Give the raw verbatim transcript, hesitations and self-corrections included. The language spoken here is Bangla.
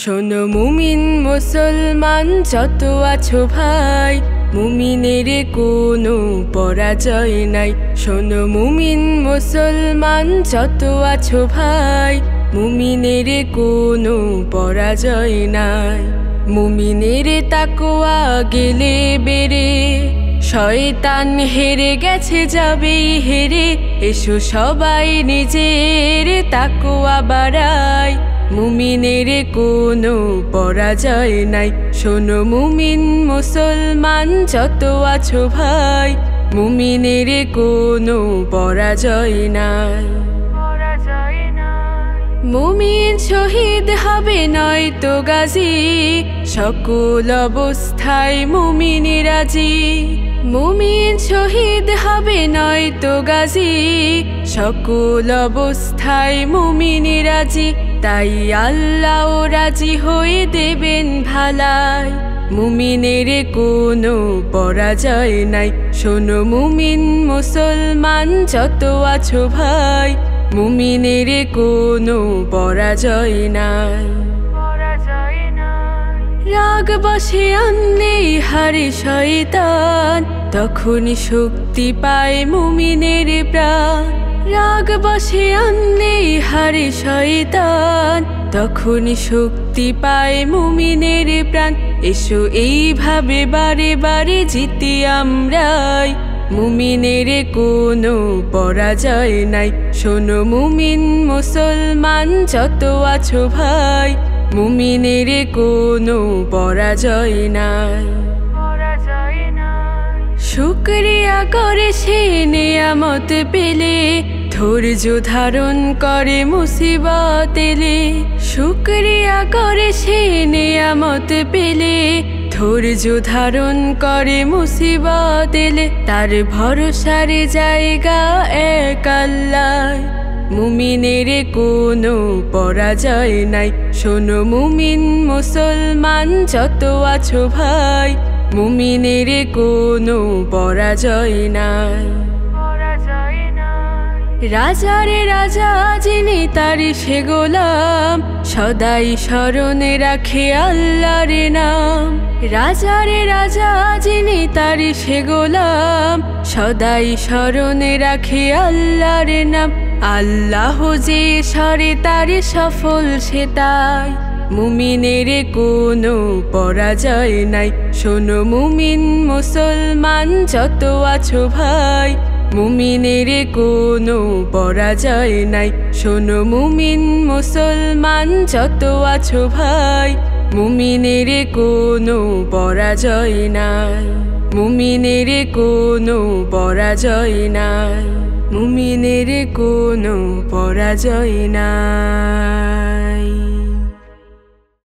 শোনো মুমিন মুসলমান যত আছো ভাই, মুমিনের কোনো পরাজয় নাই। শোনো মুমিন মুসলমান যত আছো ভাই, মুমিনের কোনো পরাজয় নাই। মুমিনের তাকওয়া গেলে বেড়ে, শয়তান হেরে গেছে যাবেই হেরে। এসো সবাই নিজের তাকওয়া বাড়াই, মুমিনের কোনো পরাজয় নাই। শোনো মুমিন মুসলমান যত আছো ভাই, মুমিনের কোনো পরাজয় নাই। মুমিন শহীদ হবে নয়তো গাজী, সকল অবস্থায় মুমিন রাজি। মুমিন শহীদ হবে নয়তো গাজী, সকল অবস্থায় মুমিন রাজি। তাই আল্লাহ রাজি হয়ে দেবেন ভালাই, মুমিনের কোনো পরাজয় নাই। শোনো মুমিন মুসলমান যত আছো ভাই, মুমিনের কোনো পরাজয় নাই। রাগ বসে আনলেই হারে শয়তান, তখনই শক্তি পায় মুমিনের প্রাণ। রাগ বসে আনলেই হারে শয়তান, তখনই শক্তি পায় মুমিনের প্রাণ। এসো এইভাবে বারে বারে জিতি আমরাই, মুমিনের কোনো পরাজয় নাই। শোনো মুমিন মুসলমান যত আছো ভাই, মুমিনের কোনো পরাজয় নাই। শুকরিয়া করে সে নিয়ামত পেলে, ধৈর্য ধারণ করে মুসিবত এলে। শুকরিয়া করে সে নিয়ামত পেলে, ধৈর্য ধারণ করে মুসিবত এলে। তার ভরসার জায়গা এক আল্লাহ, মুমিনের কোনো পরাজয় নাই। শোনো মুমিন মুসলমান যত আছো ভাই, মুমিনের কোনো পরাজয় নাই। রাজারে রাজা যিনি তার সে গোলাম, সদাই স্মরণে রাখে আল্লাহর নাম। রাজারে রাজা যিনি তার সে গোলাম, সদাই স্মরণে রাখে আল্লাহর নাম। আল্লাহ যে সরে তার সফল সে তাই, মুমিনের কোনো পরাজয় নাই। শোনো মুমিন মুসলমান যত আছো ভাই, মুমিনের কোনো পরাজয় নাই। শোনো মুমিন মুসলমান যত আছো ভাই, মুমিনের কোনো পরাজয় নাই। মুমিনের কোনো পরাজয় নাই। মুমিনের কোনো পরাজয় নাই।